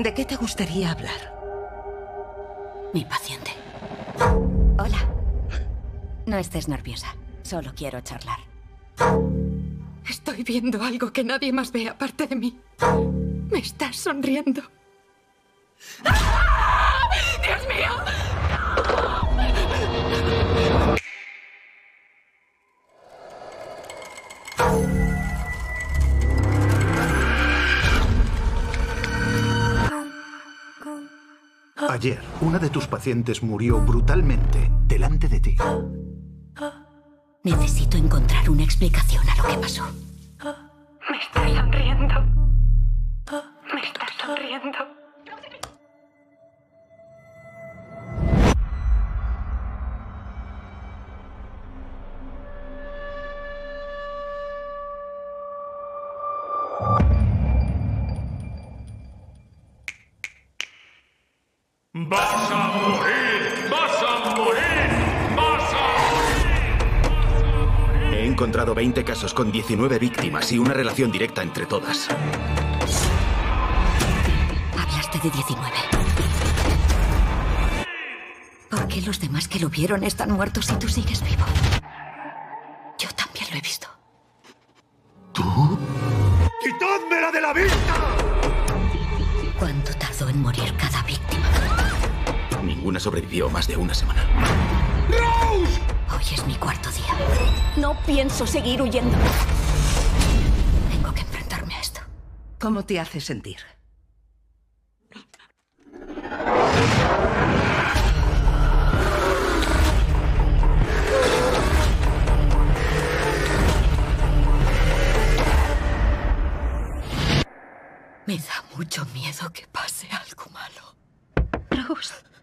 ¿De qué te gustaría hablar? Mi paciente. Hola. No estés nerviosa. Solo quiero charlar. Estoy viendo algo que nadie más ve aparte de mí. Me estás sonriendo. ¡Ah! ¡Dios mío! Ayer, una de tus pacientes murió brutalmente delante de ti. Necesito encontrar una explicación a lo que pasó. Me estás sonriendo. Me estás sonriendo. ¡Vas a morir! ¡Vas a morir! ¡Vas a morir! He encontrado 20 casos con 19 víctimas y una relación directa entre todas. Hablaste de 19. ¿Por qué los demás que lo vieron están muertos y tú sigues vivo? Yo también lo he visto. ¿Tú? ¡Quitádmela de la vista! ¿Cuánto tardó en morir cada víctima? Ninguna sobrevivió más de una semana. ¡Rose! Hoy es mi cuarto día. No pienso seguir huyendo. Tengo que enfrentarme a esto. ¿Cómo te hace sentir? Me da mucho miedo que pase algo malo. Rose.